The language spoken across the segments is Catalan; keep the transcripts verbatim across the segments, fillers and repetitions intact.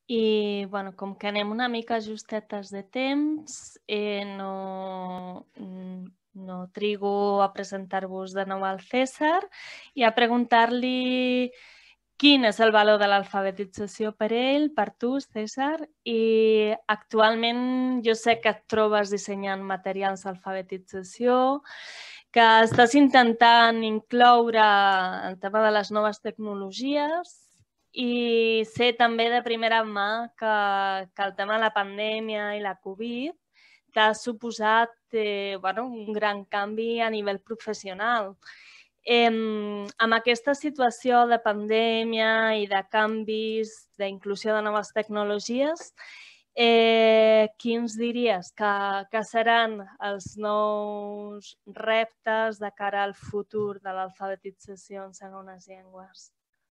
I, bueno, com que anem una mica justetes de temps, eh, no, no trigo a presentar-vos de nou al César i a preguntar-li quin és el valor de l'alfabetització per ell, per tu, César, i actualment jo sé que et trobes dissenyant materials d'alfabetització, que estàs intentant incloure el tema de les noves tecnologies i sé també de primera mà que, que el tema de la pandèmia i la Covid t'ha suposat eh, bueno, un gran canvi a nivell professional. Eh, amb aquesta situació de pandèmia i de canvis, d'inclusió de noves tecnologies, eh, quins diries que, que seran els nous reptes de cara al futur de l'alfabetització en segones llengües?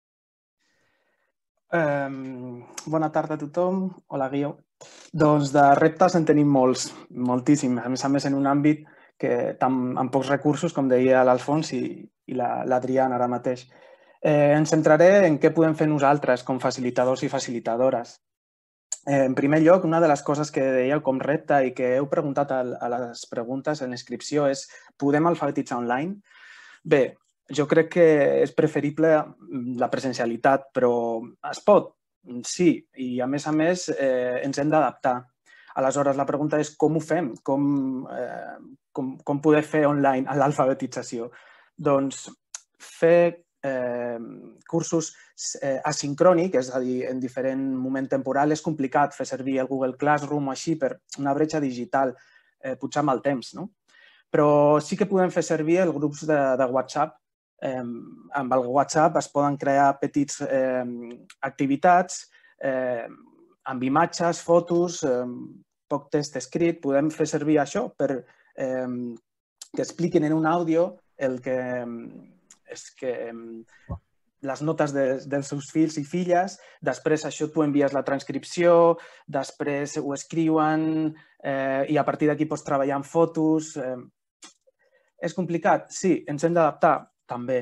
Um, bona tarda a tothom. Hola, Guiu. Doncs de reptes en tenim molts, moltíssims. A més a més, en un àmbit que tan, amb pocs recursos, com deia l'Alfons i, i l'Adriana ara mateix. Eh, ens centraré en què podem fer nosaltres com facilitadors i facilitadores. Eh, en primer lloc, una de les coses que dèieu com repte i que heu preguntat a, a les preguntes en l'inscripció és: podem alfabetitzar online? Bé, jo crec que és preferible la presencialitat, però es pot, sí, i a més a més eh, ens hem d'adaptar. Aleshores, la pregunta és com ho fem? Com, eh, com, com poder fer online l'alfabetització? Doncs fer eh, cursos eh, asincrònic, és a dir, en diferent moment temporal, és complicat fer servir el Google Classroom o així per una bretxa digital, eh, potser amb el temps, no? Però sí que podem fer servir els grups de, de WhatsApp. Eh, amb el WhatsApp es poden crear petits eh, activitats eh, amb imatges, fotos, eh, poc text escrit. Podem fer servir això per eh, que expliquin en un àudio el que és que les notes de, dels seus fills i filles, després això tu envies la transcripció, després ho escriuen eh, i a partir d'aquí pots treballar amb fotos. Eh, és complicat? Sí, ens hem d'adaptar? També.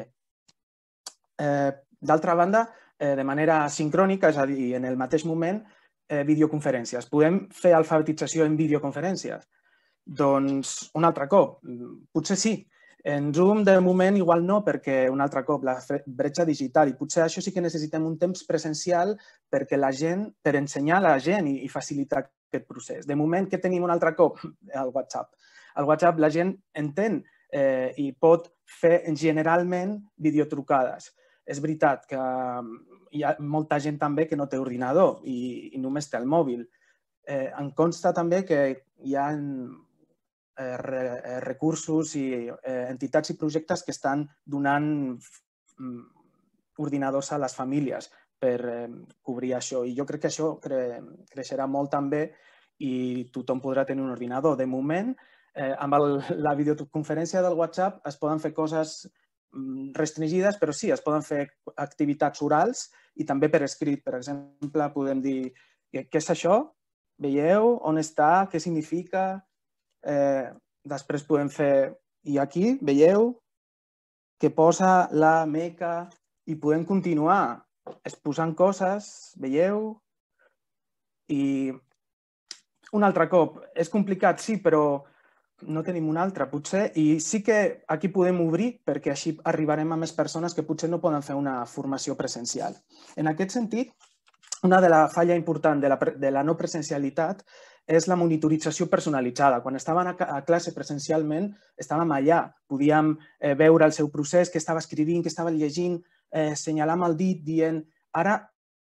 Eh, D'altra banda, eh, de manera sincrònica, és a dir, en el mateix moment, eh, videoconferències. Podem fer alfabetització en videoconferències? Doncs un altre cop, potser sí. En Zoom, de moment, igual no, perquè un altre cop la bretxa digital, i potser això sí que necessitem un temps presencial perquè la gent, per ensenyar a la gent i, i facilitar aquest procés. De moment, què tenim un altre cop? El WhatsApp. El WhatsApp la gent entén eh, i pot fer generalment videotrucades. És veritat que hi ha molta gent també que no té ordinador i, i només té el mòbil. Eh, em consta també que hi ha eh, re, recursos i eh, entitats i projectes que estan donant mm, ordinadors a les famílies per eh, cobrir això. I jo crec que això cre, creixerà molt també i tothom podrà tenir un ordinador. De moment, eh, amb el, la videoconferència del WhatsApp es poden fer coses restringides, però sí, es poden fer activitats orals i també per escrit. Per exemple, podem dir què és això? Veieu? On està? Què significa? Eh, després podem fer, i aquí, veieu? Que posa la meca i podem continuar exposant coses, veieu? I un altre cop, és complicat, sí, però no tenim un altre, potser, i sí que aquí podem obrir perquè així arribarem a més persones que potser no poden fer una formació presencial. En aquest sentit, una de la falla important de la, de la no presencialitat és la monitorització personalitzada. Quan estàvem a, a classe presencialment, estàvem allà, podíem eh, veure el seu procés, què estava escrivint, què estava llegint, eh, assenyalar amb el dit, dient... Ara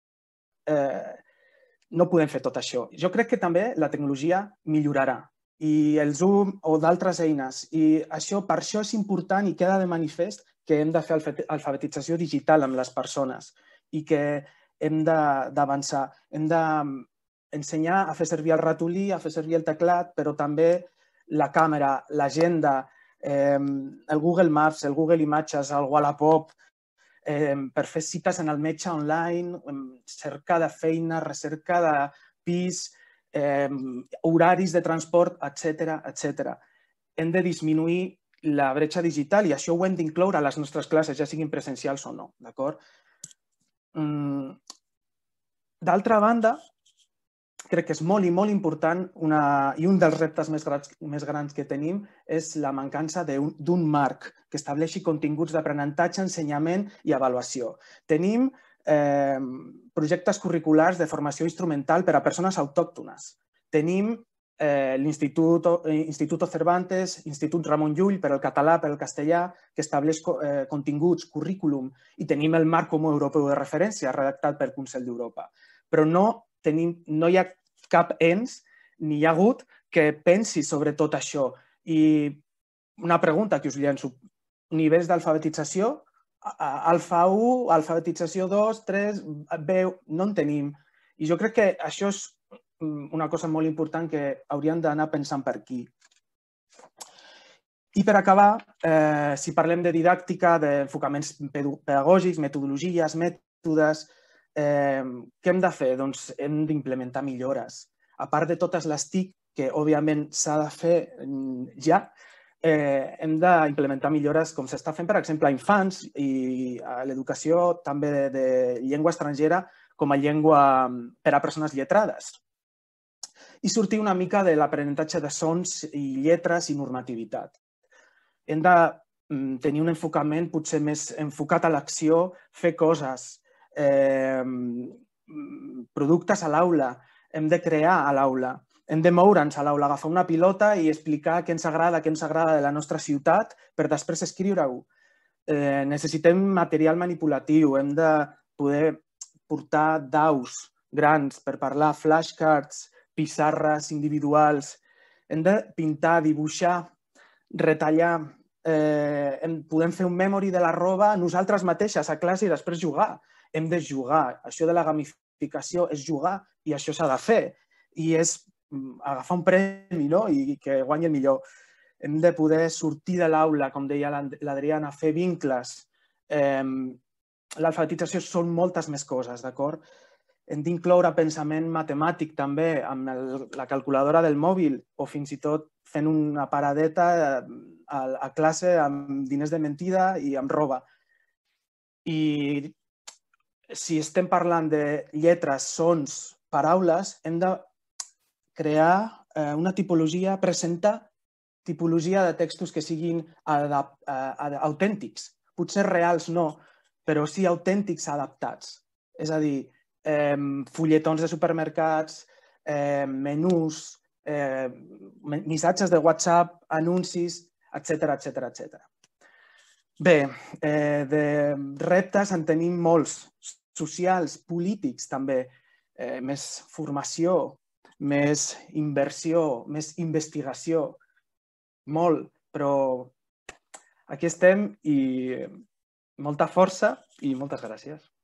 eh, no podem fer tot això. Jo crec que també la tecnologia millorarà i el Zoom o d'altres eines. I això, per això és important i queda de manifest que hem de fer alfabetització digital amb les persones i que hem d'avançar. Hem d'ensenyar a fer servir el ratolí, a fer servir el teclat, però també la càmera, l'agenda, eh, el Google Maps, el Google Imatges, el Wallapop, eh, per fer cites en el metge online, cerca de feina, recerca de pis, Eh, horaris de transport, etcètera, etcètera. Hem de disminuir la bretxa digital i això ho hem d'incloure a les nostres classes, ja siguin presencials o no, d'acord? Mm. D'altra banda, crec que és molt i molt important i un dels reptes més grans que tenim és la mancança d'un marc que estableixi continguts d'aprenentatge, ensenyament i avaluació. Tenim projectes curriculars de formació instrumental per a persones autòctones. Tenim l'Instituto Cervantes, Institut Ramon Llull per al català, per al castellà, que estableix continguts, currículum, i tenim el marc comú europeu de referència redactat pel Consell d'Europa. Però no no hi ha cap ens, ni hi ha hagut, que pensi sobre tot això. I una pregunta que us llenço. Nivells d'alfabetització, alfa u, alfabetització dos, tres, B, no en tenim. I jo crec que això és una cosa molt important que hauríem d'anar pensant per aquí. I per acabar, si parlem de didàctica, d'enfocaments pedagògics, metodologies, mètodes, què hem de fer? Doncs hem d'implementar millores. A part de totes les TIC, que òbviament s'ha de fer ja, hem d'implementar millores com s'està fent, per exemple, a infants i a l'educació també de llengua estrangera com a llengua per a persones lletrades. I sortir una mica de l'aprenentatge de sons i lletres i normativitat. Hem de tenir un enfocament potser més enfocat a l'acció, fer coses, productes a l'aula, hem de crear a l'aula, hem de moure'ns a l'aula, agafar una pilota i explicar què ens agrada, què ens agrada de la nostra ciutat per després escriure-ho. Necessitem material manipulatiu, hem de poder portar daus grans per parlar, flashcards, pissarres individuals, hem de pintar, dibuixar, retallar, podem fer un memory de la roba nosaltres mateixes a classe i després jugar. Hem de jugar. Això de la gamificació és jugar i això s'ha de fer. I és agafar un premi i que guanyi el millor. Hem de poder sortir de l'aula, com deia l'Adriana, fer vincles. L'alfabetització són moltes més coses, d'acord? Hem d'incloure pensament matemàtic també amb la calculadora del mòbil o fins i tot fent una paradeta a classe amb diners de mentida i amb roba. I si estem parlant de lletres, sons, paraules, hem de crear una tipologia, presentar tipologia de textos que siguin autèntics. Potser reals no, però sí autèntics adaptats. És a dir, fulletons de supermercats, menús, missatges de WhatsApp, anuncis, etcètera, etcètera, etcètera. Bé, de reptes en tenim molts, socials, polítics també, més formació, més inversió, més investigació, molt, però aquí estem i molta força i moltes gràcies.